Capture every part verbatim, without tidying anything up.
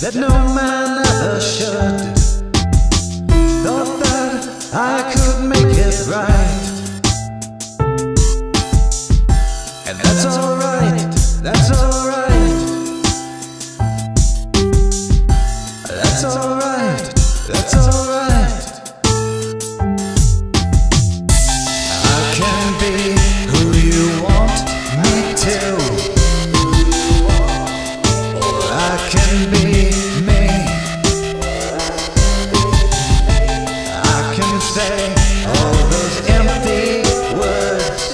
that no man ever should. Thought that I could make it right, and that's alright, that's alright, that's alright, that's alright. I can be who you want me to. I can be me. I can say all those empty words,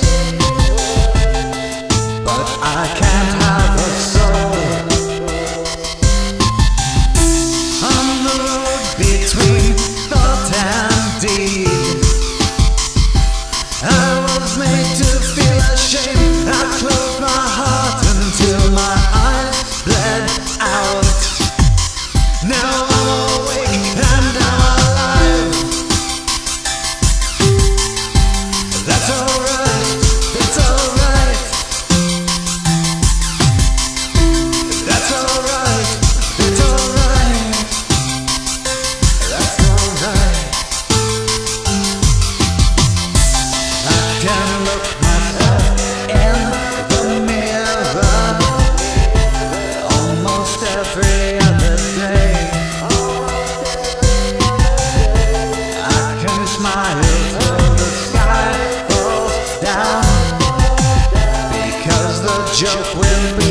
but I can't have a soul. On the road between thought and deed, I was made to feel ashamed. I closed my heart until my eyes bled out. Now I'm awake and I'm alive. That's alright, that's alright, that's alright, that's alright, that's alright. I can look myself in the mirror almost every other day. I can smile till the sky falls down, because the joke will be